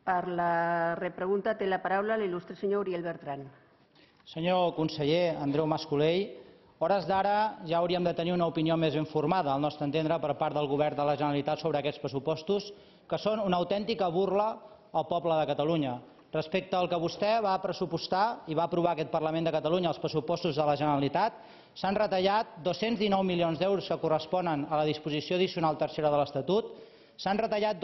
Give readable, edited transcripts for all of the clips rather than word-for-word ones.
Per la repregunta té la paraula l'il·lustre senyor Uriel Bertran. Senyor conseller Andreu Mas-Colell, hores d'ara ja hauríem de tenir una opinió més ben formada, al nostre entendre, per part del Govern de la Generalitat sobre aquests pressupostos, que són una autèntica burla al poble de Catalunya. Respecte al que vostè va pressupostar i va aprovar aquest Parlament de Catalunya, els pressupostos de la Generalitat, s'han retallat 219 milions d'euros que corresponen a la disposició addicional tercera de l'Estatut, s'han retallat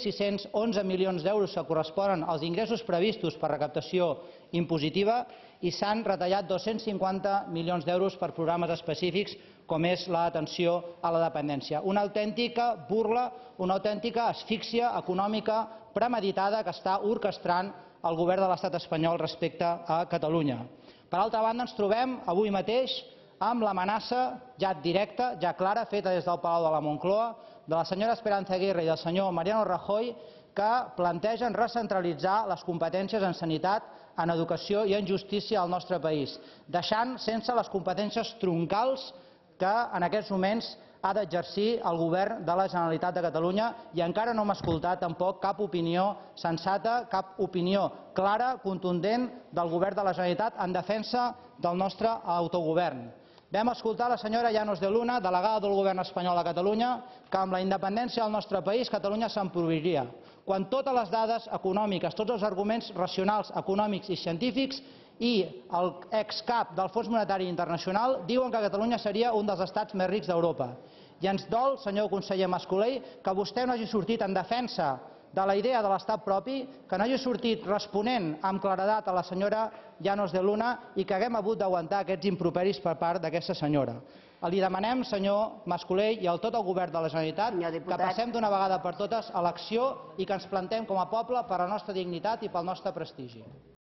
2.611 milions d'euros que corresponen als ingressos previstos per recaptació impositiva i s'han retallat 250 milions d'euros per programes específics com és l'atenció a la dependència. Una autèntica burla, una autèntica asfíxia econòmica premeditada que està orquestrant el govern de l'estat espanyol respecte a Catalunya. Per altra banda, ens trobem avui mateix amb l'amenaça ja directa, ja clara, feta des del Palau de la Moncloa, de la senyora Esperanza Aguirre i del senyor Mariano Rajoy, que plantegen recentralitzar les competències en sanitat, en educació i en justícia al nostre país, deixant sense les competències troncals que en aquests moments ha d'exercir el govern de la Generalitat de Catalunya, i encara no hem escoltat tampoc cap opinió sensata, cap opinió clara, contundent del govern de la Generalitat en defensa del nostre autogovern. Vam escoltar la senyora Llanos de Luna, delegada del govern espanyol a Catalunya, que amb la independència del nostre país Catalunya s'empobriria, quan totes les dades econòmiques, tots els arguments racionals, econòmics i científics i l'excap del Fons Monetari Internacional diuen que Catalunya seria un dels estats més rics d'Europa. I ens dol, senyor conseller Mas-Colell, que vostè no hagi sortit en defensa de la idea de l'estat propi, que no hagi sortit responent amb claredat a la senyora Llanos de Luna i que haguem hagut d'aguantar aquests improperis per part d'aquesta senyora. Li demanem, senyor Mas-Colell, i a tot el govern de la Generalitat, que passem d'una vegada per totes a l'acció i que ens plantem com a poble per la nostra dignitat i pel nostre prestigi.